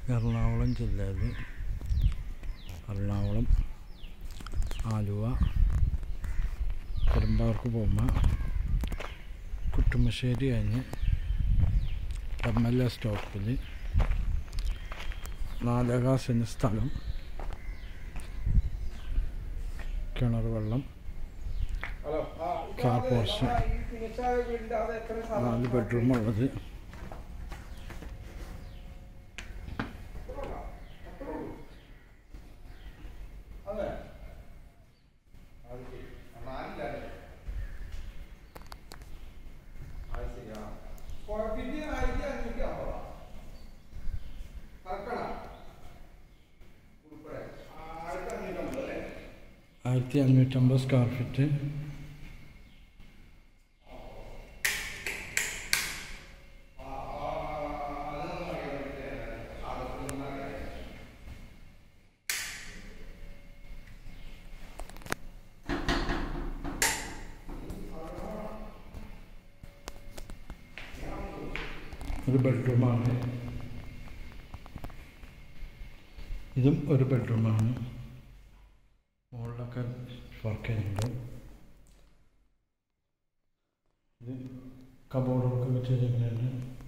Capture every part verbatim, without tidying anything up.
എറണാകുളം ജില്ലയിൽ എറണാകുളം ആലുവ പെരുമ്പാവൂർക്ക് പോകുമ്പോൾ കുട്ടുമശ്ശേരി കഴിഞ്ഞ് എം എൽ എ സ്റ്റോപ്പിൽ നാലേകാൽ സെൻറ്റ് സ്ഥലം, കിണർ വെള്ളം, കാർ പോർഷൻ, നാല് ബെഡ്റൂമുള്ളത്. ആയിരത്തി അഞ്ഞൂറ്റമ്പത് സ്ക്വയർ ഫീറ്റ്. ഒരു ബെഡ്റൂമാണ്. ഇതും ഒരു ബെഡ്റൂമാണ്. മുകളിലൊക്കെ വർക്ക് ചെയ്യുന്നുണ്ട്. ഇത് കബോർഡൊക്കെ വെച്ച് ചെയ്തിട്ടുണ്ട്.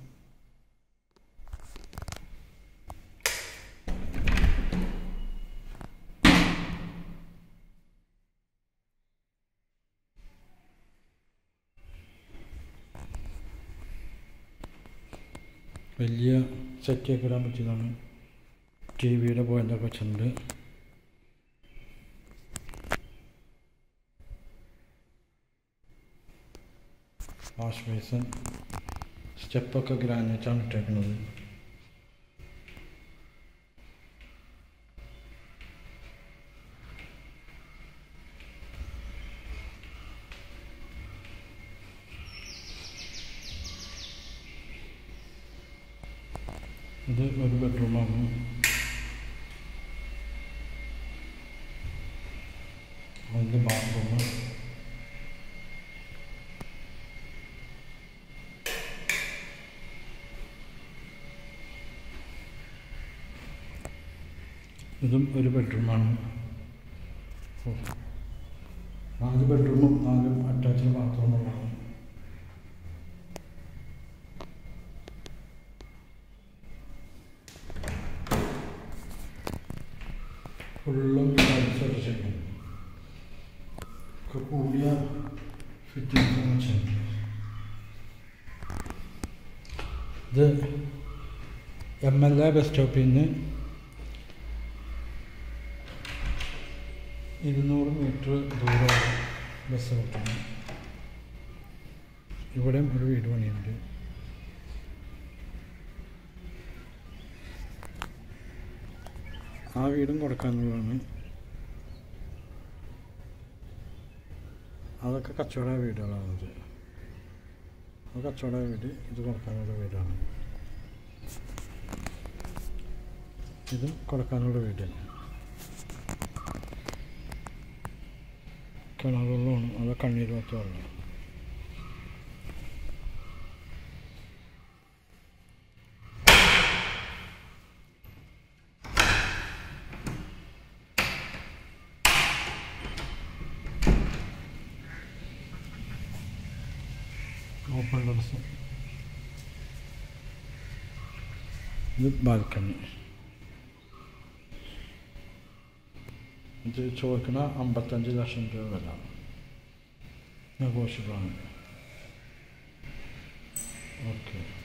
വലിയ സെറ്റൊക്കെ ഇടാൻ പറ്റിയതാണ്. ടി വിയുടെ പോയിൻ്റൊക്കെ വെച്ചിട്ടുണ്ട്. വാഷ് ബേസിൻ, സ്റ്റെപ്പൊക്കെ ഗ്രാനൈറ്റാണ് ഇട്ടേക്കുന്നത്. ഇത് ഒരു ബെഡ്റൂമാണ്. അതിൻ്റെ ബാത്റൂം, ഇതും ഒരു ബെഡ്റൂമാണ്. നാല് ബെഡ്റൂമും നാലും അറ്റാച്ച്ഡ് ബാത്റൂമുകളാണ്. ഫുള്ളും ടൈൽസൊക്കെ ചെയ്യും. കൂടിയ ഫിറ്റിംഗ്സ് ചെയ്യും. ഇത് എം എൽ എ ബസ് സ്റ്റോപ്പിൽ നിന്ന് ഇരുന്നൂറ് മീറ്റർ ദൂരം ബസ് കിട്ടുന്നു. ഇവിടെയും ഒരു വീട് പണിയുണ്ട്. ആ വീടും കൊടുക്കാനുള്ളതാണ്. അതൊക്കെ കച്ചവട വീടുകളാണത്. അത് കച്ചവട വീട്, ഇത് കൊടുക്കാനുള്ള വീടാണ്. ഇത് കൊടുക്കാനുള്ള വീട്. കിണറുള്ളതാണ്. അത് കണ്ണീർ വെച്ചതാണ്. Open terrace. ഇത് ബാൽക്കണി. ഇത് ചോദിക്കുന്ന അമ്പത്തഞ്ച് ലക്ഷം രൂപ വില. നെഗോഷ്യബിളാണ്. ഓക്കെ.